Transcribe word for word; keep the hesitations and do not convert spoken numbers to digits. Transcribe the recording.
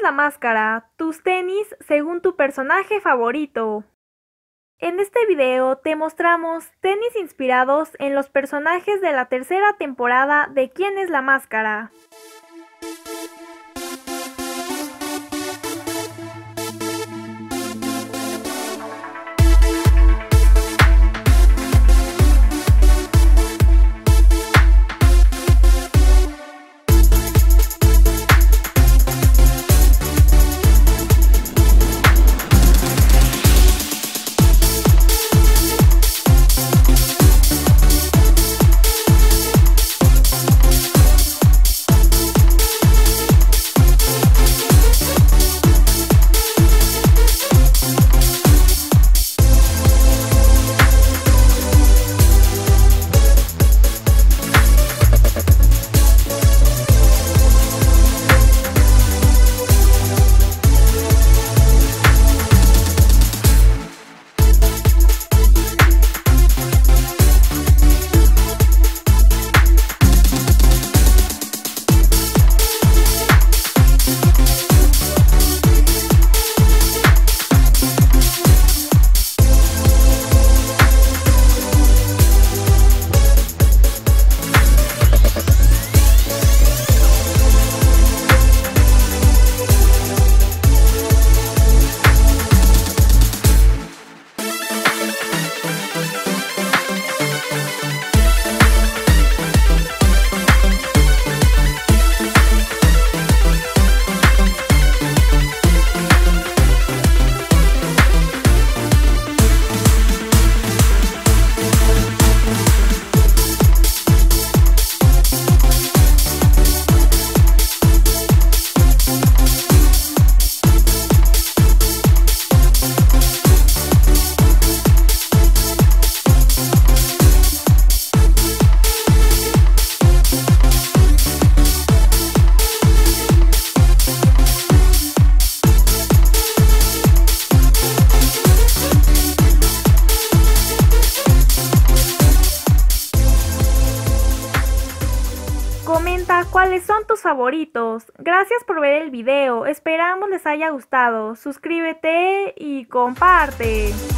la máscara, tus tenis según tu personaje favorito. En este video te mostramos tenis inspirados en los personajes de la tercera temporada de ¿Quién es la máscara? Comenta cuáles son tus favoritos. Gracias por ver el video, esperamos les haya gustado. Suscríbete y comparte.